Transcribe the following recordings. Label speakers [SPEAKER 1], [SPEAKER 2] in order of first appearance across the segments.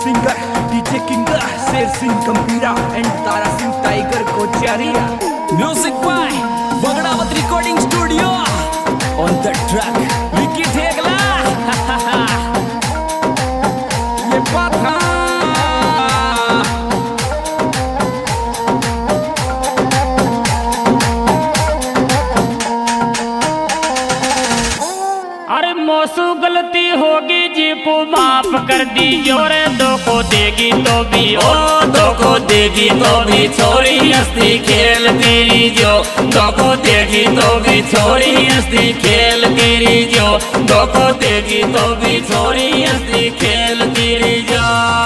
[SPEAKER 1] Singer DJ king Sher Singh Gambhira and Tara Singh tiger Kochariya. Music by Bagdawat recording studio. On the track Vicky Thegla. ये बात
[SPEAKER 2] मोसू गलती होगी जी को माफ कर दी जोरे दो को देगी तो भी ओ दो को देगी तो भी छोरी हस्ती खेल तेरी जो दो को देगी तो भी छोरी हस्ती खेल तेरी जो दो को देगी तो भी छोरी हस्ती खेल तेरी जो।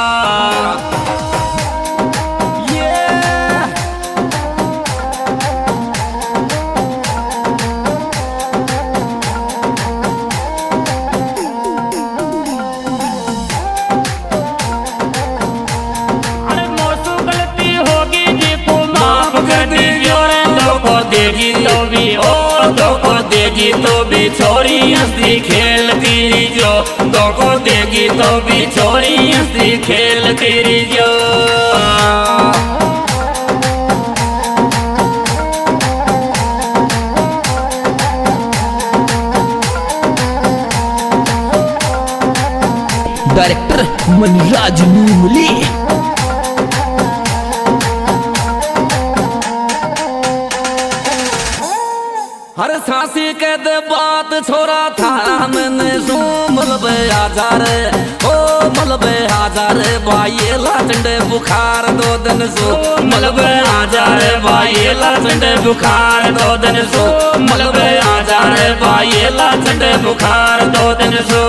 [SPEAKER 2] देगी तो भी ओ दो को देगी तो भी छोरी हंसती खेल तेरी जो दो को देगी तो भी छोरी हंसती खेल तेरी जो।
[SPEAKER 1] डायरेक्टर मनराज नीमली। हर सांसी के दे बात छोरा थारा मैंने सो मलबे हजार ओ मलबे हजार भाई लाचंडे बुखार 2 दिन सो मलबे हजार भाई लाचंडे बुखार 2 दिन सो मलबे हजार भाई लाचंडे बुखार 2 दिन सो।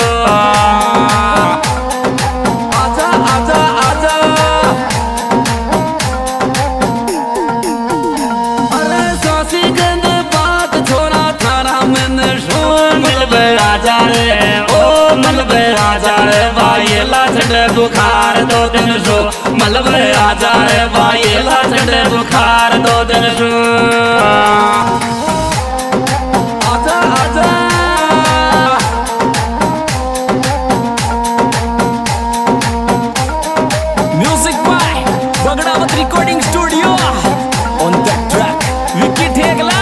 [SPEAKER 1] आजा आजा आजा अरे सांसी के ओ मलबे हजार भाई लाचंडे बुखार 2 दिन सो मलबे हजार भाई लाचंडे बुखार 2 दिन सो। आजा आजा music by Bagdawat recording studio. On the track Vicky Thegla.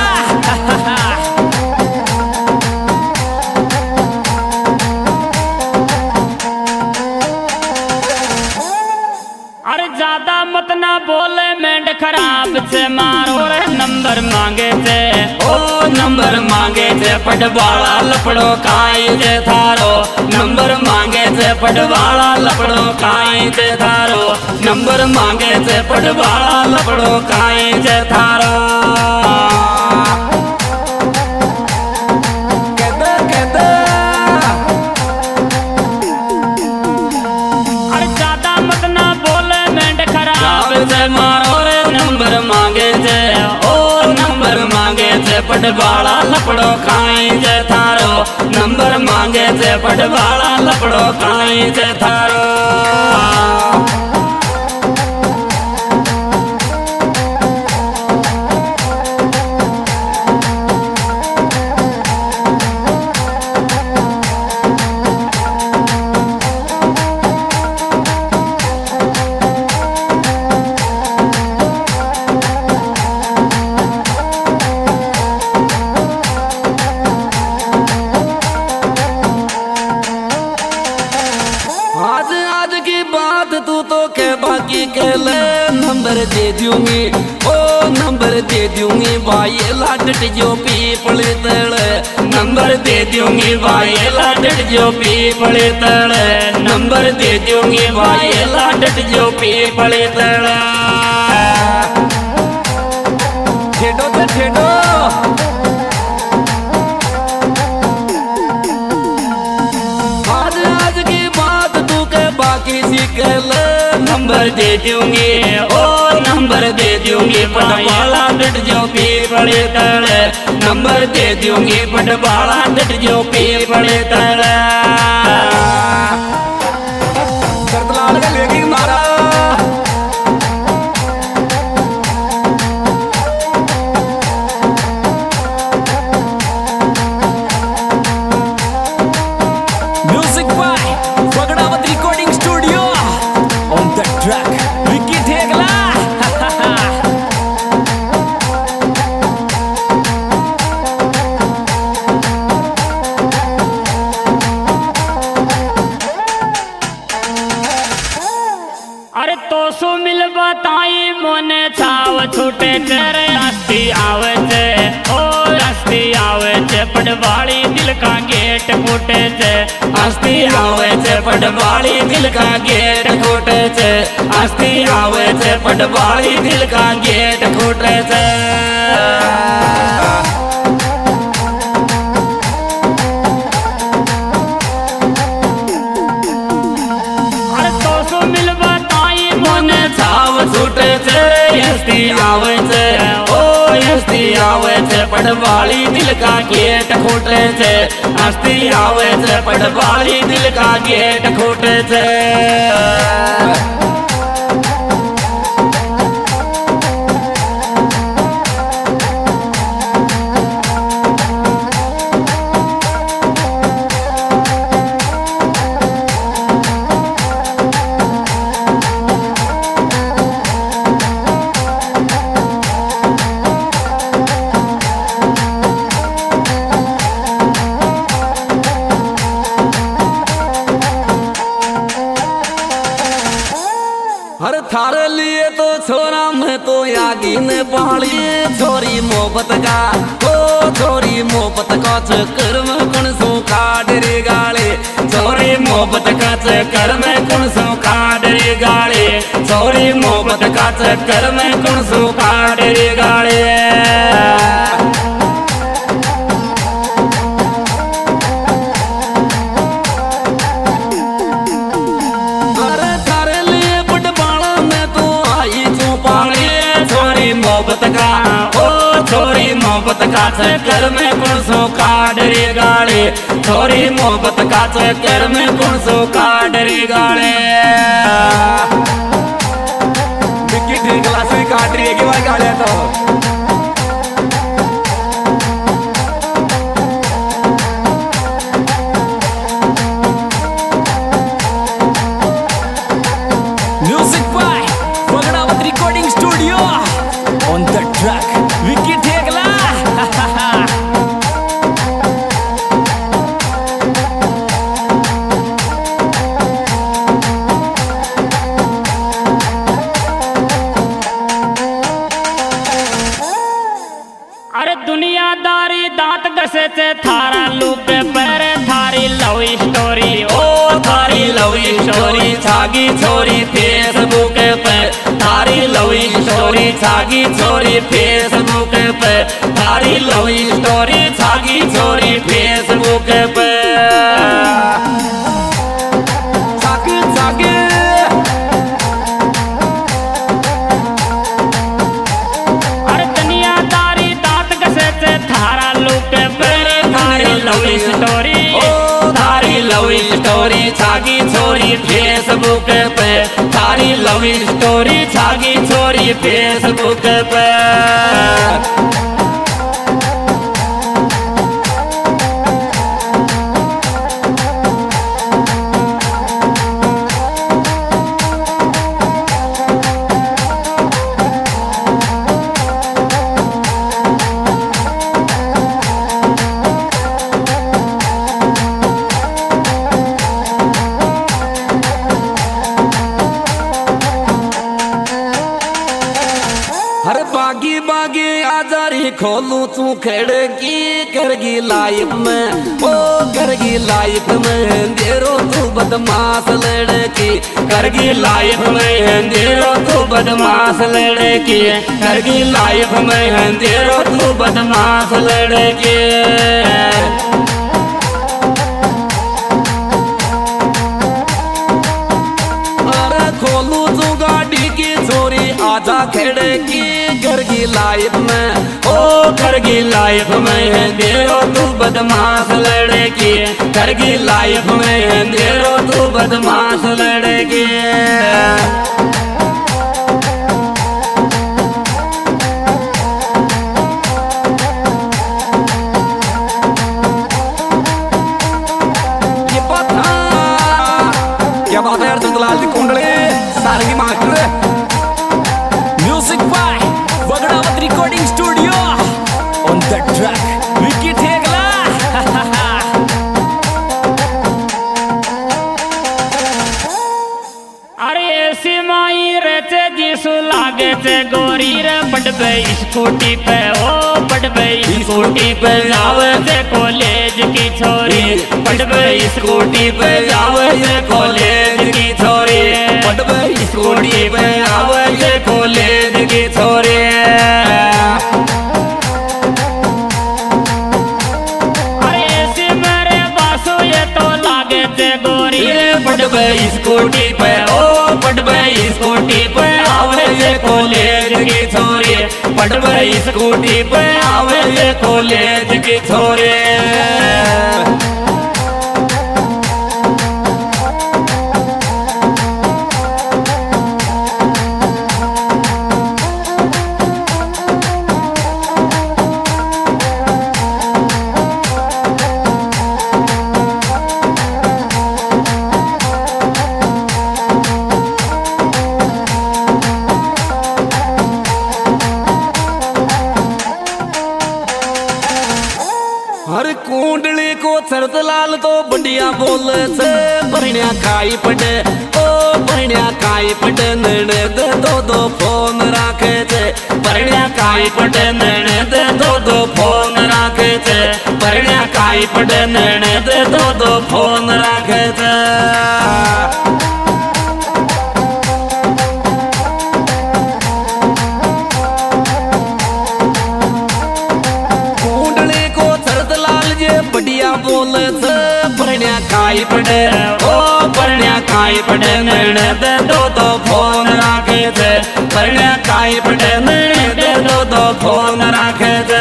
[SPEAKER 2] ज्यादा मत ना बोले मेंढ खराब से मारो रे नंबर मांगे थे ओ नंबर मांगे थे पटवाला लपड़ो काई जे थारो नंबर मांगे थे पटवाला लपड़ो काई जे थारो नंबर मांगे थे पटवाला लपड़ो काई जे थारो। मारो रे नंबर मांगे थे ओ नंबर मांगे थे पटवाला लपड़ो खाई जे थारो नंबर मांगे थे पटवाला लपड़ो खाई जे थारो। बाकी के ले नंबर दे दूंगी ओ नंबर दे दूंगी भाई लाडट जो पीपले तले नंबर दे दूंगी भाई लाडट जो पीपले तले नंबर दे दूंगी भाई लाडट जो पीपले तले। छेड़ो तो छेड़ो आज की बात तू के बाकी सीख ले नंबर दे दूंगी ओ नंबर दे दूंगी पटवाला डट जो पी पड़े तड़े नंबर दे दूंगी पटवाला डट जो पी पड़े तड़े। करतलाल का लेगी मारा music by Bagdawat recording studio. गेट फूटे छे हस्ती आवे छे पटवाली दिल का गेट फूटे छे हस्ती आवे छे पटवाली दिल का गेट फूटे छे। छूटे छे हस्ती आवे छे ओ हस्ती आवे छे पटवाली दिल का गेट फूटे छे हस्ती आवे छे पटवाली दिल का गेट फूटे छे।
[SPEAKER 1] हर थारे लिए तो छोरा मैं तो यागी ने पहाड़ी छोरी मोहब्बत का ओ छोरी मोहब्बत का चक्कर में कौन सो काडरी गाले छोरी मोहब्बत का चक्कर में कौन सो काडरी गाले छोरी मोहब्बत का चक्कर में कौन सो काडरी गाले। मोहब्बत का ओ छोरी मोहब्बत का चक्कर में कौन सो काडरी गाले छोरी मोहब्बत का चक्कर में कौन सो काडरी गाले। विक्की ठीक क्लास में काट रही है कि भाई गाले तो music by Bagdawat recording studio on the track Vicky Thekla.
[SPEAKER 2] अरे दुनियादारी दांत घसे से थारा लूप पर थारी लव स्टोरी ओ थारी लव स्टोरी छागी छोरी फेसबुक पे थारी लव स्टोरी छागी छोरी फेसबुक पे थारी लव स्टोरी छागी छोरी फेसबुक पे। अरे दुनियादारी दांत घसे से थारा लूप पर थारी लव स्टोरी थारी लव स्टोरी छागी छोरी फेसबुक पे थारी लव स्टोरी छागी छोरी फेसबुक पे।
[SPEAKER 1] बागी बागी आजारी खोलू तू खिड़की करगी लाइफ में ओ करगी लाइफ में अंधेरो तू बदमाश लड़की
[SPEAKER 2] करगी लाइफ में अंधेरो तू बदमाश लड़की करगी लाइफ में अंधेरो तू बदमाश लड़की।
[SPEAKER 1] खोलू तू गाड़ी की छोरी आजा खिड़की करगी लाइफ में
[SPEAKER 2] ओ करगी लाइफ में अंधेरो तू बदमाश लड़की करगी लाइफ में अंधेरो तू बदमाश लड़की।
[SPEAKER 1] क्या बात है यार Chandlal ji Kundale sarangi master music by Bagdawat recording studio on the track Vicky Thekla.
[SPEAKER 2] अरे ऐसी माई रहते जिसु लागे थे गोरी रे पटबे स्कूटी पे ओ पटबे स्कूटी पे आवे थे कॉलेज कॉलेज की छोरी, पटवे स्कूटी पे आवे ये कॉलेज की छोरी,
[SPEAKER 1] पटवे स्कूटी पे आवे ये
[SPEAKER 2] कॉलेज की छोरी। अरे ऐसे मेरे बासु ये तो लागे थे गोरी,
[SPEAKER 1] पटवे स्कूटी पे ओ पटवे स्कूटी पे आवे ये कॉलेज की छोरी, पटवे स्कूटी पे आवे ये कॉलेज की छोरी। हर कुंडली को सरद लाल तो बढ़िया बोल से बढ़िया खाई पड़े ओ बढ़िया खाई पड़े नैने दे दो फोन राखे थे, बढ़िया खाई पड़े नैने दे दो फोन राखे थे, बढ़िया खाई पड़े नैने दे दो फोन राखे थे। बढ़िया बोल से बढ़िया खाई पड़े ओ बढ़िया खाई पड़े नैने दे दो फोन राखे थे, बढ़िया खाई पड़े नैने दे दो फोन राखे थे।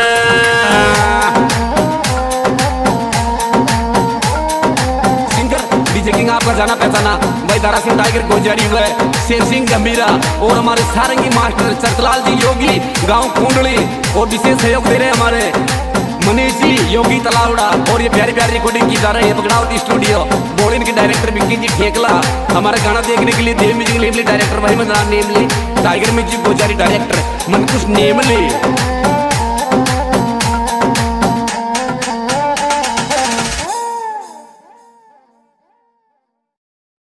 [SPEAKER 1] सिंगर डीजे किंग आपका जाना पहचाना भाई दारा सिंह टाइगर गोजारी हुए, शेर सिंह गंभीरा और हमारे सारंगी मास्टर चरतलाल जी योगी गांव कुंडली, और विशेष सहयोग दे रहे हमारे मनीष जी योगी तलावड़ा। और ये प्यारी प्यारी रिकॉर्डिंग की जा रही है पगड़ावती स्टूडियो, बोलिन के डायरेक्टर विक्की जी ठेकला, हमारे गाना देखने के लिए देव म्यूजिक नेमली डायरेक्टर भाई मंदरान नेमली, टाइगर म्यूजिक गोजारी डायरेक्टर मनकुश नेमली।